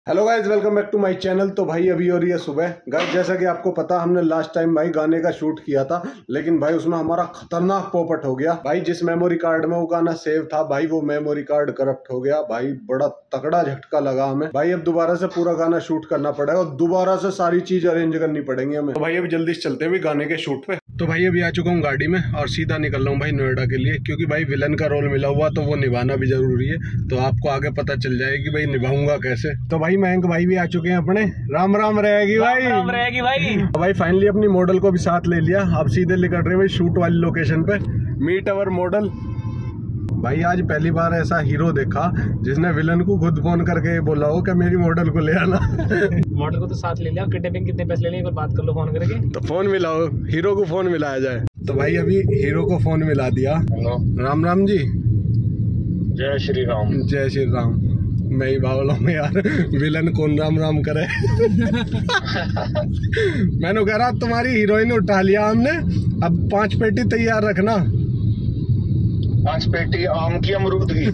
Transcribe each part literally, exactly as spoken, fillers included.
Hello guys, welcome back to my channel. तो भाई अभी हो रही है सुबह। गाइज जैसा कि आपको पता, हमने लास्ट टाइम भाई गाने का शूट किया था, लेकिन भाई उसमें हमारा खतरनाक पोपट हो गया। भाई जिस मेमोरी कार्ड में वो गाना सेव था भाई, वो मेमोरी कार्ड करप्ट हो गया। भाई बड़ा तगड़ा झटका लगा हमें। भाई अब दोबारा से पूरा गाना शूट करना पड़ेगा और दोबारा से सारी चीज अरेंज करनी पड़ेंगी हमें। तो भाई अभी जल्दी से चलते हैं गाने के शूट पे। तो भाई अभी आ चुका हूँ गाड़ी में और सीधा निकल रहा हूँ भाई नोएडा के लिए, क्योंकि भाई विलन का रोल मिला हुआ तो वो निभाना भी जरूरी है। तो आपको आगे पता चल जाएगी भाई निभाऊंगा कैसे। तो भाई मयंक भाई भी आ चुके हैं अपने। राम राम रहेगी भाई। राम राम रहेगी भाई। भाई फाइनली अपनी मॉडल को भी साथ ले लिया। अब सीधे निकल रहे भाई शूट वाली लोकेशन पे। Meet our model. भाई आज पहली बार ऐसा हीरो देखा जिसने विलन को खुद फोन करके बोला हो कि मेरी मॉडल को ले आना। मॉडल को तो साथ ले लिया, किडनैपिंग कितने पैसे ले लिए, एक बार बात कर लो फोन करके। तो फोन मिलाओ, हीरो को फोन मिलाया जाए। तो भाई अभी हीरो को फोन मिला दिया। हेलो, राम राम जी। जय श्री राम। जय श्री राम। मैं ही बावला हूँ यार, विलन कौन राम राम करे। मैंने कह रहा तुम्हारी हीरोइन उठा लिया हमने, अब पांच पेटी तैयार रखना। पांच पेटी आम की अमरूद की।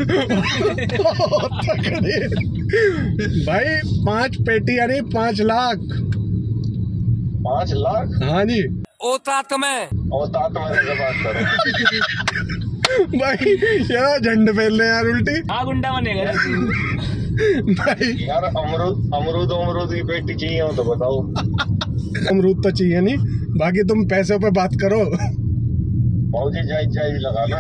भाई पांच पेटी यानी पांच लाख। पांच लाख? हाँ जी। औतात में औतात में से बात करो। भाई यार झंड फैल रहे यार उल्टी। हाँ गुंडा बनेगा भाई यार अमरूद अमरूद अमरूद की पेटी चाहिए हो तो बताओ। अमरूद तो चाहिए नहीं, बाकी तुम पैसों पे बात करो। पौधे जायज जायज लगाना।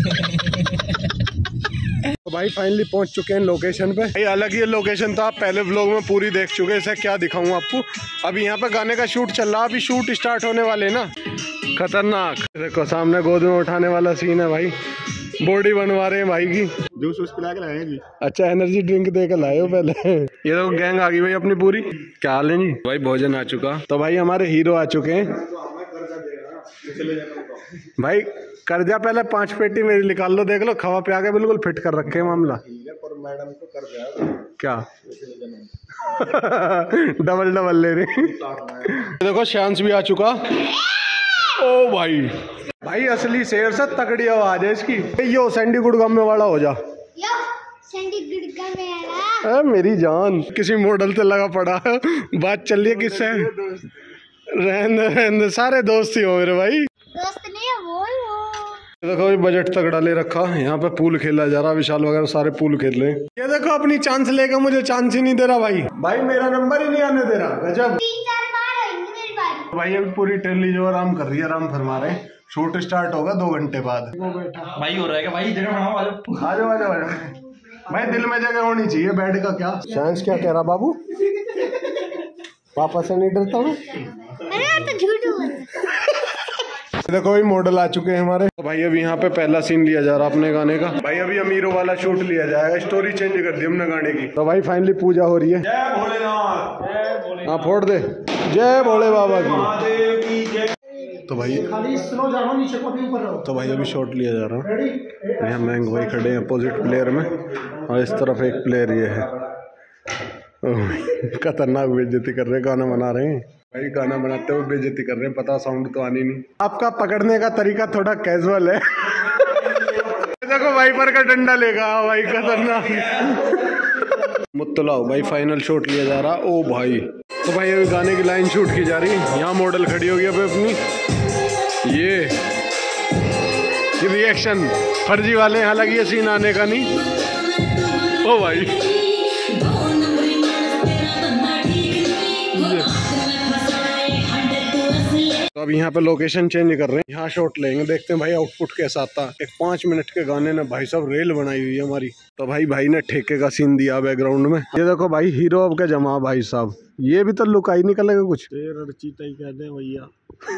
तो भाई फाइनली पहुंच चुके हैं लोकेशन पे। भाई अलग ही लोकेशन था, आप पहले व्लॉग में पूरी देख चुके हैं। इसे क्या दिखाऊं आपको। अभी यहाँ पे गाने का शूट चल रहा है, अभी शूट स्टार्ट होने वाले ना। खतरनाक। देखो सामने गोद में उठाने वाला सीन है भाई। बॉडी बनवा रहे हैं भाई की। जूस उस पिला के लाए जी। अच्छा एनर्जी ड्रिंक दे के लाए हो पहले। ये तो गैंग आ गई भाई अपनी पूरी। क्या हाल है जी? भाई भोजन आ चुका। तो भाई हमारे हीरो आ चुके हैं। भाई कर्जा पहले पांच पेटी मेरी निकाल लो, देख लो खवा पे आके बिल्कुल फिट कर रखे हैं मामला। पर मैडम को कर्जा क्या डबल डबल ले रही। देखो शांस भी आ चुका। ओ भाई भाई असली शेर से तगड़ी आवाज है इसकी। यो सैंडी गुड़गांव में वाला हो जा। यो सैंडी गुड़गांव में आना। ए, मेरी जान किसी मॉडल से लगा पड़ा। बात चल रही है किससे? रहने रहने सारे दोस्त ही हो मेरे भाई। दोस्त नहीं है वो ही वो। देखो भाई बजट तगड़ा ले रखा। यहाँ पे पूल खेला जा रहा, विशाल वगैरह सारे पूल खेल रहे। ये देखो अपनी चांस लेकर मुझे चांस ही नहीं दे रहा भाई। भाई मेरा नंबर ही नहीं आने दे रहा। गजब। तीन चार बार होंगी मेरी बारी। भाई अभी पूरी ट्रेली जो आराम कर रही है, आराम फरमा रहे हैं। शूट स्टार्ट होगा दो घंटे बाद। भाई हो रहा है भाई, जगह बनाओ। आ जाओ आ जाओ भाई, दिल में जगह होनी चाहिए। बेड का क्या साइंस क्या कह रहा बाबू? पापा से नहीं डरता हूँ। अरे तो झूठ बोल। देखो भाई मॉडल आ चुके हैं हमारे। तो भाई अभी यहाँ पे पहला सीन लिया जा रहा अपने गाने का। भाई अभी अमीरों वाला शूट लिया जाएगा, स्टोरी चेंज कर दी हमने गाने की। तो भाई फाइनली पूजा हो रही है। जय भोलेनाथ। हाँ फोड़ दे। जय भोले बाबा की। तो भाई तो भाई अभी शॉट लिया जा रहा है। यहाँ मैंग भाई खड़े हैं अपोजिट प्लेयर में, और इस तरफ एक प्लेयर ये है। खतरनाक बेइज्जती कर रहे हैं, गाना बना रहे हैं भाई। गाना बनाते हुए बेइज्जती कर रहे हैं, पता साउंड तो आनी नहीं। आपका पकड़ने का तरीका थोड़ा कैजुअल है। देखो वाइपर का डंडा लेगा भाई, खतरनाक। मुत्तलाओ भाई फाइनल शॉट लिया जा रहा। ओ भाई तो भाई अभी गाने की लाइन शूट की जा रही है। यहाँ मॉडल खड़ी होगी अभी अपनी। ये रिएक्शन फर्जी वाले, हालांकि ये सीन आने का नहीं। ओ भाई तो अब यहाँ पे लोकेशन चेंज कर रहे हैं, यहाँ शॉट लेंगे। देखते हैं भाई आउटपुट कैसा आता है। एक पाँच मिनट के गाने ने भाई साहब रेल बनाई हुई है हमारी। तो भाई भाई ने ठेके का सीन दिया बैकग्राउंड में। ये देखो भाई हीरो अब के जमा भाई साहब। ये भी तो लुक आई निकलेगा कुछ। भैया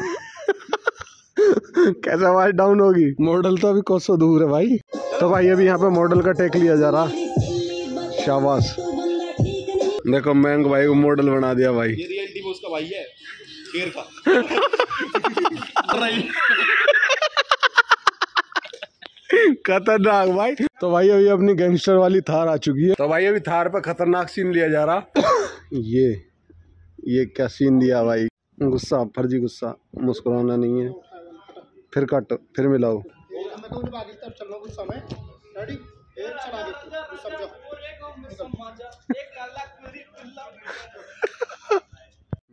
कैसे आवाज डाउन होगी। मॉडल तो अभी कोसों दूर है भाई। तो भाई अभी यहाँ पे मॉडल का टेक लिया जा रहा। शाबाश। देखो मैंग भाई को मॉडल बना दिया भाई। ये रियलिटी में उसका भाई है शेर का। खतरनाक भाई। तो भाई अभी अपनी गैंगस्टर वाली थार आ चुकी है। तो भाई अभी थार पे खतरनाक सीन लिया जा रहा। ये ये क्या सीन दिया भाई। गुस्सा, फर्जी गुस्सा, मुस्कुराना नहीं है। फिर कट, फिर मिलाओ।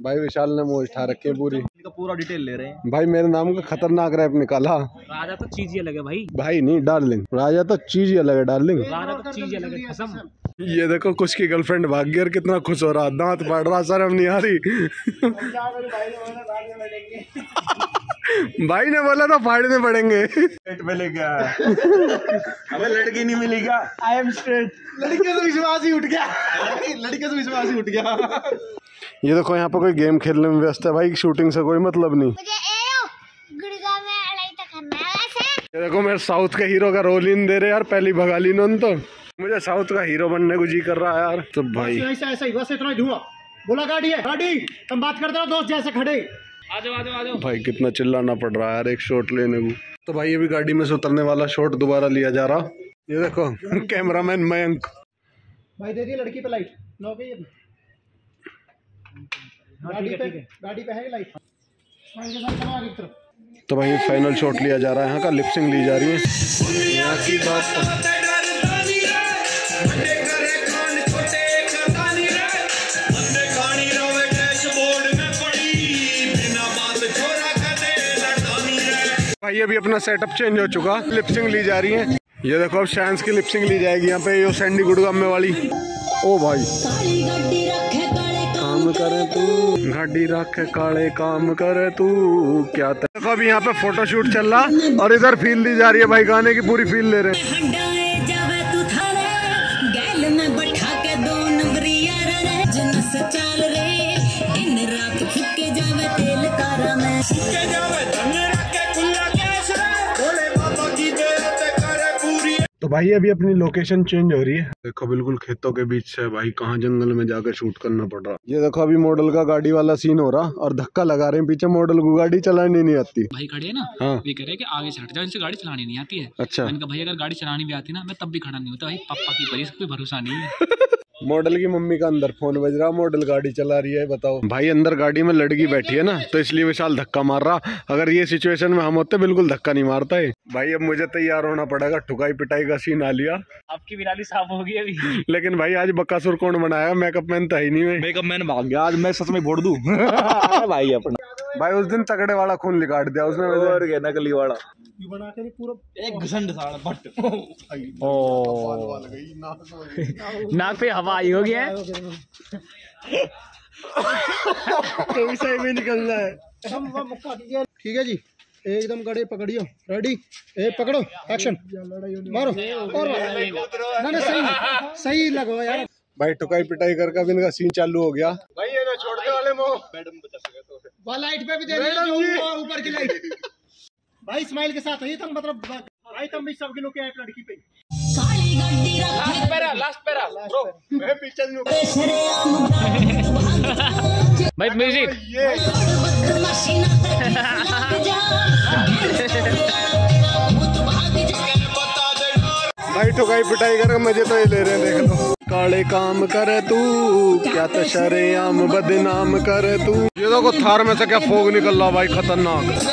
भाई विशाल ने मोज उठा रखी है पूरी, पूरा डिटेल ले रहे हैं भाई। मेरे नाम का खतरनाक रैप निकाला। राजा तो चीज ही अलग है भाई। भाई नहीं डार्लिंग, राजा तो चीज ही अलग है डार्लिंग। राजा तो चीज ही अलग है कसम। ये देखो कुछ की गर्लफ्रेंड भाग गई और कितना खुश हो रहा, दांत फाड़ रहा, शर्म नहीं आ रही। भाई ने बोला था फाड़ने पड़ेंगे। पेट में ले गया अबे लड़की नहीं मिली क्या? I am straight. लड़कियों से विश्वास ही उठ गया लड़कियों से विश्वास ही उठ गया। ये देखो यहाँ पे कोई गेम खेलने में व्यस्त है भाई, शूटिंग से कोई मतलब नहीं। मुझे ए गुड़गांव में अड़ाई तक करना है वैसे। ये देखो मेरे साउथ के हीरो का रोल इन दे रहे यार, पहली भगा ली इन्होंने तो। मुझे साउथ का हीरो बनने को जी कर रहा है यार। तो भाई ऐसा ऐसा ही बस इतना ही धुआं। बोला गाड़ी है, गाड़ी तुम बात करते रहो दोस्त जैसे खड़े। आ जाओ आ जाओ आ जाओ। भाई कितना चिल्लाना पड़ रहा है यार एक शॉट लेने को। तो भाई ये भी गाड़ी में से उतरने वाला शॉट दोबारा लिया जा रहा। ये देखो कैमरामैन मयंक। भाई दे दी लड़की पे लाइट। लो गई अभी। गाड़ी पे गाड़ी पे है लाइट। स्माइल के साथ चलो आगे की तरफ। तो भाई फाइनल शॉट लिया जा रहा है, यहाँ का लिपसिंग ली जा रही है। यहाँ की बात भाई अभी अपना सेटअप चेंज हो चुका, लिपसिंग ली जा रही है। ये देखो अब शांस की लिपसिंग ली जाएगी यहाँ पे, यो सैंडी गुड़गांव वाली। ओ भाई काम करे तू, गाड़ी रखे काले काम करे तू क्या। देखो अभी यहाँ पे फोटोशूट चल रहा और इधर फील दी जा रही है भाई, गाने की पूरी फील ले रहे हैं। तो भाई अभी अपनी लोकेशन चेंज हो रही है। देखो बिल्कुल खेतों के बीच से भाई, कहाँ जंगल में जाकर शूट करना पड़ रहा। ये देखो अभी मॉडल का गाड़ी वाला सीन हो रहा और धक्का लगा रहे हैं पीछे, मॉडल को गाड़ी चलानी नहीं आती। भाई खड़े है ना, हाँ। ये कह रहे हैं कि आगे से हट जाओ, इनसे गाड़ी चलानी नहीं आती है। अच्छा। मैंने कहा भाई अगर गाड़ी चलानी भी आती ना मैं तब भी खड़ा नहीं होता भाई, पापा की परी कोई भरोसा नहीं है। मॉडल की मम्मी का अंदर फोन बज रहा, मॉडल गाड़ी चला रही है। बताओ भाई अंदर गाड़ी में लड़की बैठी है ना, तो इसलिए विशाल धक्का मार रहा। अगर ये सिचुएशन में हम होते बिल्कुल धक्का नहीं मारता है। भाई अब मुझे तैयार होना पड़ेगा, ठुकाई पिटाई का सीन आ लिया। आपकी बिराली साफ होगी अभी। लेकिन भाई आज बक्कासुर कौन बनाया, मेकअप मैन था ही नहीं। मैं मेकअप मैन भाग गया, आज मैं सच में फोड़ दूं भाई अपना। भाई उस दिन तगड़े वाला खून लिकाट दिया उसने, और क्या नकली वाला बना के नहीं पूरा एक घसंड सा बट नाक पे हवा आई होगी है। तो सही में निकल रहा है। ठीक है जी, एकदम गड़े पकड़ियो, रेडी, ए पकड़ो, एक्शन, मारो और ना ना सही सही लगो यार। भाई टुकाई पिटाई करके अब इनका सीन चालू हो गया। भाई ये ना छोड़ने वाले मो मैडम बता सके तो वहाँ लाइट पे भी दे दीजिए, ऊपर की लाइट। भाई स्माइल के साथ है तुम, मतलब भाई तुम भी सबके लोग के लड़की पे। Last para last para bro, मैं पीछे भाई म्यूजिक। भाई ठुकाई पिटाई करके मजे तो ये ले रहे हैं, देख लो। काले काम करे तू क्या तो शरेआम बदनाम करे तू। ये देखो थार में से क्या फोग निकल रहा भाई, खतरनाक।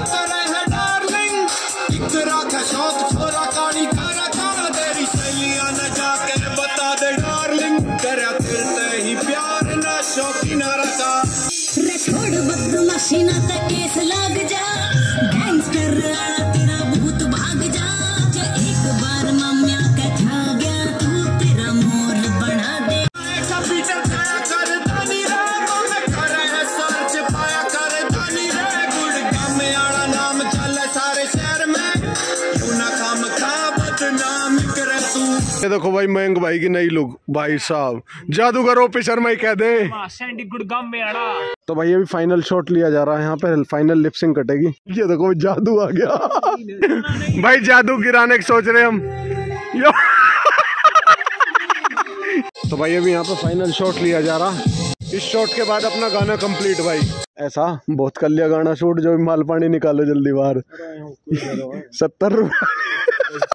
ये देखो भाई मयंक भाई की नई लुक, भाई साहब जादूगर ऑफिसर मैं कह दे। सैंडी गुड़गांव में आड़ा। तो भाई अभी फाइनल शॉट लिया जा रहा है, यहाँ पे फाइनल लिपसिंग कटेगी। ये देखो जादू आ गया भाई, जादू गिराने की सोच रहे हम। यो तो भाई अभी यहाँ पे फाइनल शॉट लिया जा रहा। इस शॉट के बाद अपना गाना कंप्लीट भाई। ऐसा बहुत कर लिया गाना शूट, जो भी माल पानी निकालो जल्दी बाहर। सत्तर रुपए